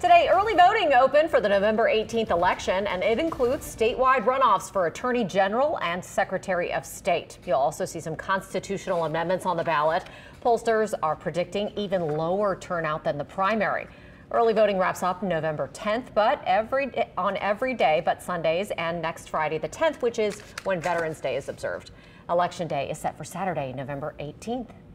Today, early voting opened for the November 18th election, and it includes statewide runoffs for Attorney General and Secretary of State. You'll also see some constitutional amendments on the ballot. Pollsters are predicting even lower turnout than the primary. Early voting wraps up November 10th, but on every day but Sundays and next Friday the 10th, which is when Veterans Day is observed. Election Day is set for Saturday, November 18th.